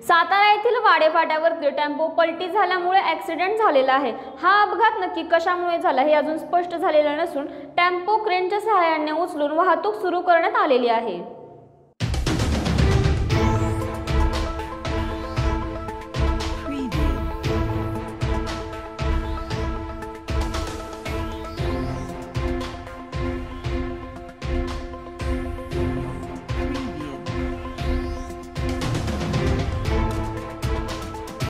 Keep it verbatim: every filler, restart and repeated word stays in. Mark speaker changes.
Speaker 1: सातारा येथील वाडेफाट्यावर टेम्पो पलटी झाल्यामुळे ॲक्सिडेंट झालेला आहे। हा अपघात नक्की कशामुळे झाला हे अजून स्पष्ट झालेलं नसून टेम्पो क्रेनच्या सहाय्याने उचलून वाहतूक सुरू करण्यात आलेली आहे।